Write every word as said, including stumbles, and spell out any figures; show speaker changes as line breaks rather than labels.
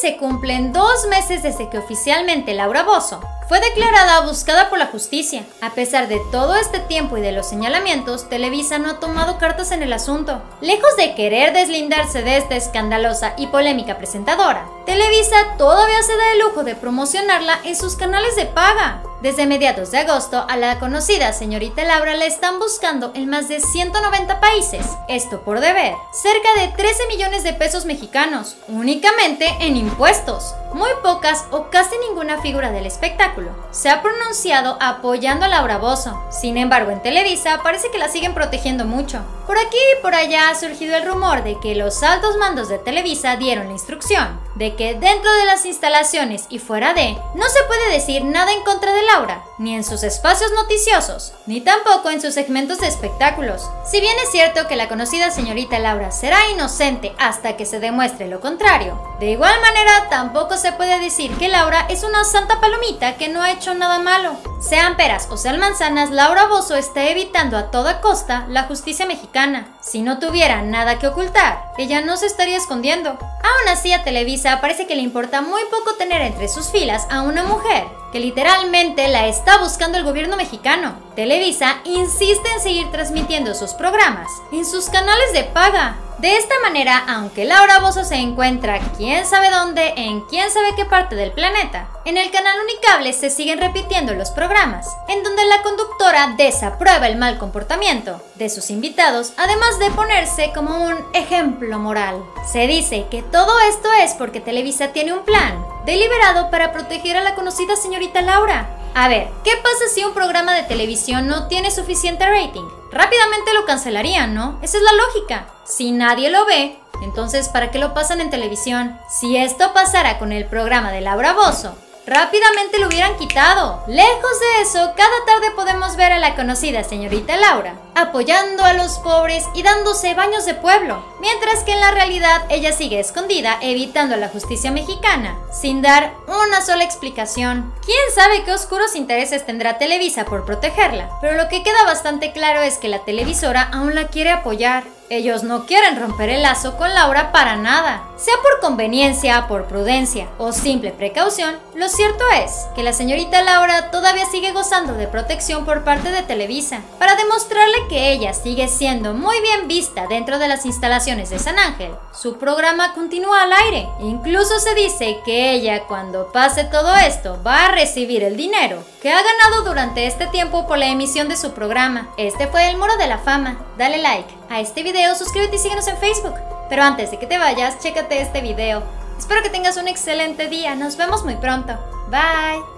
se cumplen dos meses desde que oficialmente Laura Bozzo fue declarada buscada por la justicia. A pesar de todo este tiempo y de los señalamientos, Televisa no ha tomado cartas en el asunto. Lejos de querer deslindarse de esta escandalosa y polémica presentadora, Televisa todavía se da el lujo de promocionarla en sus canales de paga. Desde mediados de agosto, a la conocida señorita Laura la están buscando en más de ciento noventa países, esto por deber cerca de trece millones de pesos mexicanos, únicamente en impuestos. Muy pocas o casi ninguna figura del espectáculo se ha pronunciado apoyando a Laura Bozzo. Sin embargo, en Televisa parece que la siguen protegiendo mucho. Por aquí y por allá ha surgido el rumor de que los altos mandos de Televisa dieron la instrucción de que dentro de las instalaciones y fuera de, no se puede decir nada en contra de Laura, ni en sus espacios noticiosos, ni tampoco en sus segmentos de espectáculos. Si bien es cierto que la conocida señorita Laura será inocente hasta que se demuestre lo contrario, de igual manera tampoco se puede decir que Laura es una santa palomita que no ha hecho nada malo. Sean peras o sean manzanas, Laura Bozzo está evitando a toda costa la justicia mexicana. Si no tuviera nada que ocultar, ella no se estaría escondiendo. Aún así, a Televisa parece que le importa muy poco tener entre sus filas a una mujer que literalmente la está buscando el gobierno mexicano. Televisa insiste en seguir transmitiendo sus programas en sus canales de paga. De esta manera, aunque Laura Bozzo se encuentra quién sabe dónde, en quién sabe qué parte del planeta, en el canal Unicable se siguen repitiendo los programas, en donde la conductora desaprueba el mal comportamiento de sus invitados, además de ponerse como un ejemplo moral. Se dice que todo esto es porque Televisa tiene un plan deliberado para proteger a la conocida señorita Laura. A ver, ¿qué pasa si un programa de televisión no tiene suficiente rating? Rápidamente lo cancelarían, ¿no? Esa es la lógica. Si nadie lo ve, entonces ¿para qué lo pasan en televisión? Si esto pasara con el programa de Laura Bozzo, rápidamente lo hubieran quitado. Lejos de eso, cada tarde podemos ver a la conocida señorita Laura apoyando a los pobres y dándose baños de pueblo, mientras que en la realidad ella sigue escondida evitando a la justicia mexicana, sin dar una sola explicación. ¿Quién sabe qué oscuros intereses tendrá Televisa por protegerla? Pero lo que queda bastante claro es que la televisora aún la quiere apoyar. Ellos no quieren romper el lazo con Laura para nada. Sea por conveniencia, por prudencia o simple precaución, lo cierto es que la señorita Laura todavía sigue gozando de protección por parte de Televisa, para demostrarle que ella sigue siendo muy bien vista dentro de las instalaciones de San Ángel. Su programa continúa al aire. Incluso se dice que ella, cuando pase todo esto, va a recibir el dinero que ha ganado durante este tiempo por la emisión de su programa. Este fue el Muro de la Fama. Dale like a este video, suscríbete y síguenos en Facebook. Pero antes de que te vayas, chécate este video. Espero que tengas un excelente día. Nos vemos muy pronto. Bye.